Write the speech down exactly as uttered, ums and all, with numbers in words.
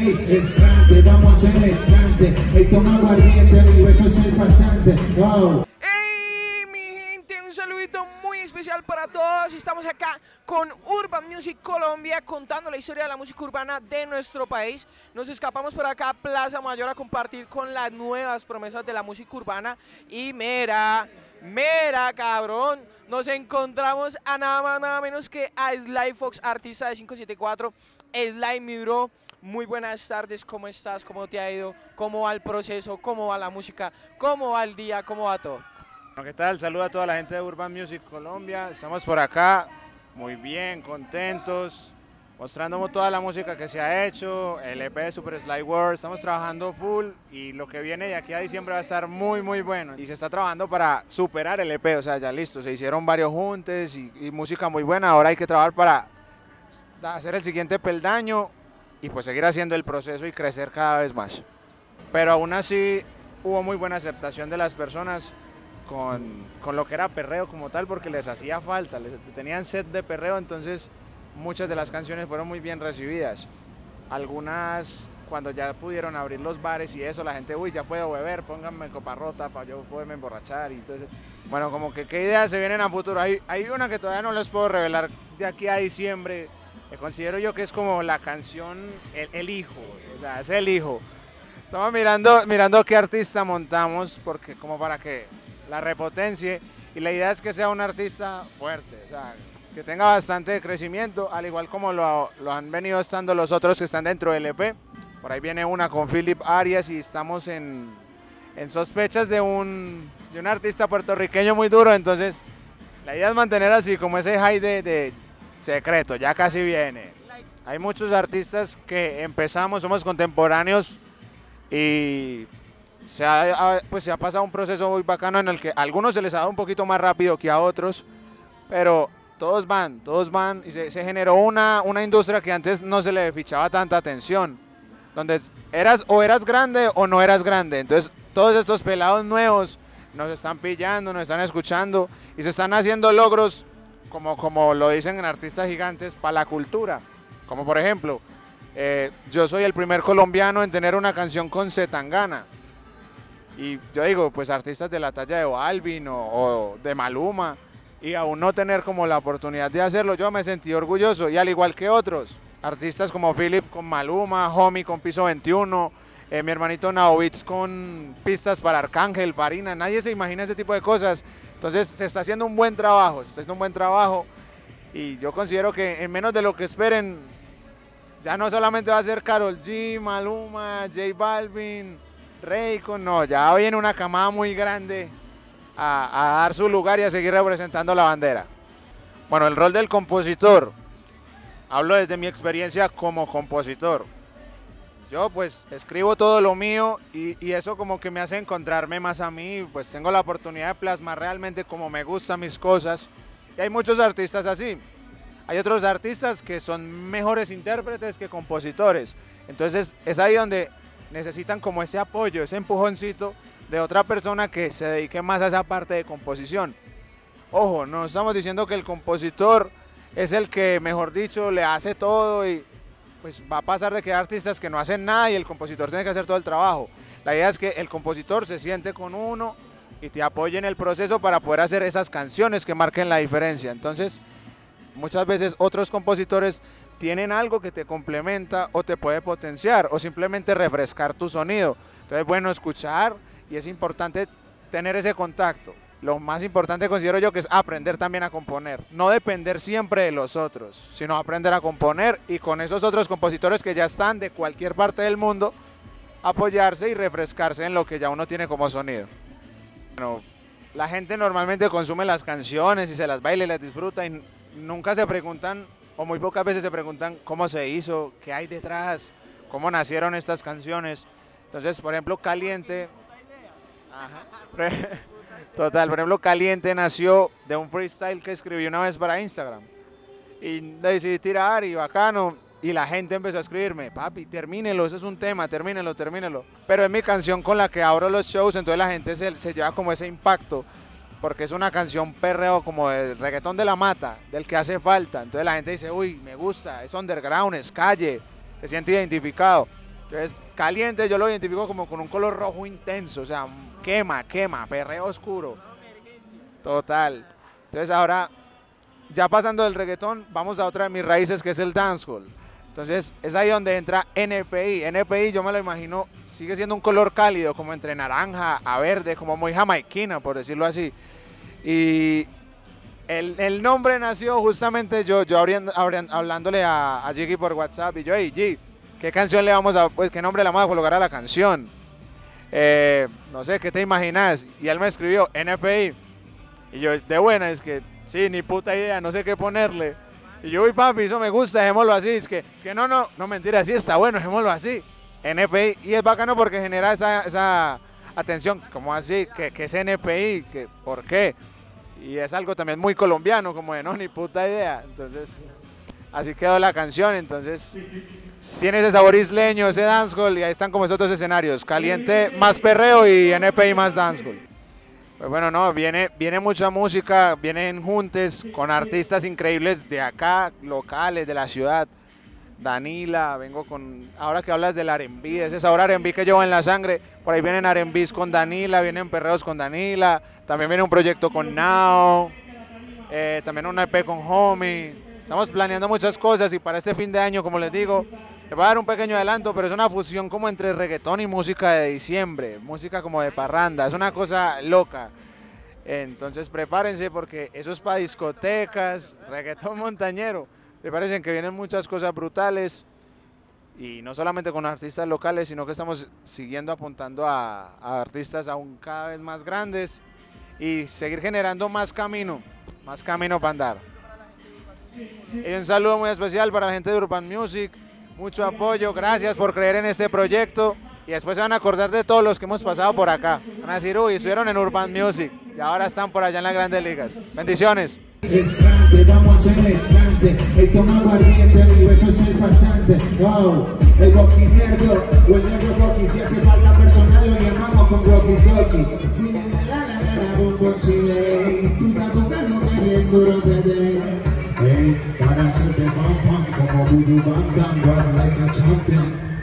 Es grande, vamos a hacer el grande. El toma valiente, mi beso es el pasante. Wow. ¡Hey, mi gente! Un saludito muy especial para todos. Estamos acá con Urban Music Colombia, contando la historia de la música urbana de nuestro país. Nos escapamos por acá a Plaza Mayor a compartir con las nuevas promesas de la música urbana. Y mira, mira, cabrón, nos encontramos a nada más, nada menos que a Sly Fox, artista de cinco siete cuatro. Sly, mi bro, muy buenas tardes, ¿cómo estás? ¿Cómo te ha ido? ¿Cómo va el proceso? ¿Cómo va la música? ¿Cómo va el día? ¿Cómo va todo? Bueno, ¿qué tal? Saludo a toda la gente de Urban Music Colombia. Estamos por acá, muy bien, contentos, mostrando toda la música que se ha hecho, el E P de Super Sly World. Estamos trabajando full y lo que viene de aquí a diciembre va a estar muy, muy bueno. Y se está trabajando para superar el E P, o sea, ya listo, se hicieron varios juntes y, y música muy buena. Ahora hay que trabajar para hacer el siguiente peldaño y pues seguir haciendo el proceso y crecer cada vez más. Pero aún así hubo muy buena aceptación de las personas con, con lo que era perreo como tal, porque les hacía falta, les, tenían sed de perreo, entonces muchas de las canciones fueron muy bien recibidas. Algunas, cuando ya pudieron abrir los bares y eso, la gente, uy, ya puedo beber, pónganme copa rota para yo poderme emborrachar y entonces, bueno, como que qué ideas se vienen a futuro. Hay, hay una que todavía no les puedo revelar de aquí a diciembre, que considero yo que es como la canción El, el Hijo, o sea, es el hijo. Estamos mirando, mirando qué artista montamos, porque como para que la repotencie, y la idea es que sea un artista fuerte, o sea, que tenga bastante crecimiento, al igual como lo, lo han venido estando los otros que están dentro del E P. Por ahí viene una con Philip Arias y estamos en, en sospechas de un, de un artista puertorriqueño muy duro, entonces la idea es mantener así como ese high de, de secreto, ya casi viene. Hay muchos artistas que empezamos, somos contemporáneos y se ha, pues se ha pasado un proceso muy bacano en el que a algunos se les ha dado un poquito más rápido que a otros, pero todos van, todos van y se, se generó una, una industria que antes no se le fichaba tanta atención, donde eras o eras grande o no eras grande, entonces todos estos pelados nuevos nos están pillando, nos están escuchando y se están haciendo logros como, como lo dicen en artistas gigantes para la cultura, como por ejemplo, eh, yo soy el primer colombiano en tener una canción con Zetangana. Y yo digo, pues artistas de la talla de Balvin o, o de Maluma, y aún no tener como la oportunidad de hacerlo, yo me sentí orgulloso, y al igual que otros, artistas como Philip con Maluma, Homie con Piso veintiuno, eh, mi hermanito Naovitz con Pistas para Arcángel, Farina, nadie se imagina ese tipo de cosas, entonces se está haciendo un buen trabajo, se está haciendo un buen trabajo, y yo considero que en menos de lo que esperen, ya no solamente va a ser Karol G, Maluma, J Balvin, Raycon, no, ya viene una camada muy grande a, a dar su lugar y a seguir representando la bandera. Bueno, el rol del compositor, hablo desde mi experiencia como compositor. Yo pues escribo todo lo mío y, y eso como que me hace encontrarme más a mí, pues tengo la oportunidad de plasmar realmente como me gustan mis cosas. Y hay muchos artistas así. Hay otros artistas que son mejores intérpretes que compositores. Entonces es ahí donde necesitan como ese apoyo, ese empujoncito de otra persona que se dedique más a esa parte de composición. Ojo, no estamos diciendo que el compositor es el que, mejor dicho, le hace todo y pues va a pasar de que hay artistas que no hacen nada y el compositor tiene que hacer todo el trabajo. La idea es que el compositor se siente con uno y te apoye en el proceso para poder hacer esas canciones que marquen la diferencia. Entonces, muchas veces otros compositores tienen algo que te complementa o te puede potenciar o simplemente refrescar tu sonido. Entonces, bueno, escuchar y es importante tener ese contacto. Lo más importante considero yo que es aprender también a componer. No depender siempre de los otros, sino aprender a componer y con esos otros compositores que ya están de cualquier parte del mundo, apoyarse y refrescarse en lo que ya uno tiene como sonido. Bueno, la gente normalmente consume las canciones y se las baila y las disfruta y nunca se preguntan, o muy pocas veces se preguntan cómo se hizo, qué hay detrás, cómo nacieron estas canciones. Entonces, por ejemplo, Caliente, ajá, total, por ejemplo, Caliente nació de un freestyle que escribí una vez para Instagram y decidí tirar y bacano y la gente empezó a escribirme, papi, termínelo, eso es un tema, termínelo, termínelo. Pero es mi canción con la que abro los shows, entonces la gente se, se lleva como ese impacto. Porque es una canción perreo como del reggaetón de la mata, del que hace falta. Entonces la gente dice, uy, me gusta, es underground, es calle, se siente identificado. Entonces, caliente yo lo identifico como con un color rojo intenso, o sea, quema, quema, perreo oscuro. Total. Entonces ahora, ya pasando del reggaetón, vamos a otra de mis raíces, que es el dancehall. Entonces es ahí donde entra N P I. N P I yo me lo imagino, sigue siendo un color cálido, como entre naranja a verde, como muy jamaiquina, por decirlo así. Y el, el nombre nació justamente yo, yo abriendo, abriendo, hablándole a, a Jiggy por WhatsApp, y yo, hey G, ¿qué canción le vamos a, pues qué nombre le vamos a colocar a la canción? Eh, no sé, ¿qué te imaginas? Y él me escribió N P I. Y yo, de buena, es que sí, ni puta idea, no sé qué ponerle. Y yo, uy papi, eso me gusta, dejémoslo así. Es que, es que no, no, no mentira, sí está bueno, dejémoslo así. N P I, y es bacano porque genera esa, esa atención, como así, que, que es N P I, que, ¿por qué? Y es algo también muy colombiano, como de no, ni puta idea. Entonces, así quedó la canción. Entonces, tiene ese sabor isleño, ese dancehall, y ahí están como esos dos escenarios, caliente más perreo y N P I más dancehall. Pues bueno, no, viene, viene mucha música, vienen juntes con artistas increíbles de acá, locales, de la ciudad. Danila, vengo con, ahora que hablas del R and B, ese sabor R and B que llevo en la sangre, por ahí vienen R and Bs con Danila, vienen perreos con Danila, también viene un proyecto con Now, eh, también una E P con Homie. Estamos planeando muchas cosas y para este fin de año, como les digo, les voy a dar un pequeño adelanto, pero es una fusión como entre reggaetón y música de diciembre, música como de parranda, es una cosa loca. Entonces prepárense porque eso es para discotecas, reggaetón montañero. Me parecen que vienen muchas cosas brutales y no solamente con artistas locales, sino que estamos siguiendo apuntando a, a artistas aún cada vez más grandes y seguir generando más camino, más camino para andar. Y un saludo muy especial para la gente de Urban Music, mucho apoyo, gracias por creer en este proyecto y después se van a acordar de todos los que hemos pasado por acá. Van a decir, uy, estuvieron en Urban Music y ahora están por allá en las grandes ligas. Bendiciones. Escante, vamos a hacer escante. El toma aguardiente, mi beso es el pasante. Wow, el Rocky nerdo, o el negro Rocky. Si hace falta personal, lo llamamos con Rocky Toki. Chile, la la la la, bombo Chile. Tú estás tocando que bien duro te de. Hey, para hacerte pam pam, como Budu Bam Bam, like a champion.